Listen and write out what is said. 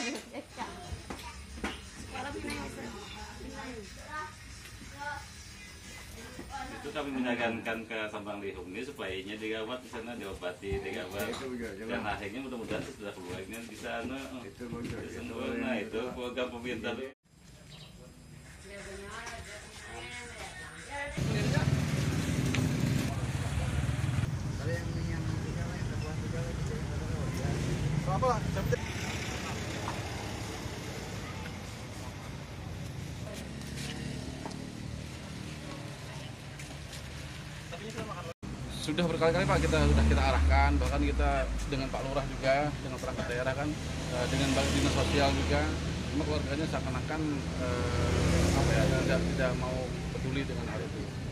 Itu kami menyarankan ke Sambang Lihung ini supaya nya dirawat di sana, diobati, dirawat. Dan akhirnya mudah-mudahan setelah keluarnya bisa nah itu program pemerintah. Sudah berkali-kali Pak kita arahkan, bahkan kita dengan Pak Lurah juga, dengan perangkat daerah kan, dengan dinas sosial juga, cuma keluarganya seakan-akan tidak mau peduli dengan hal itu.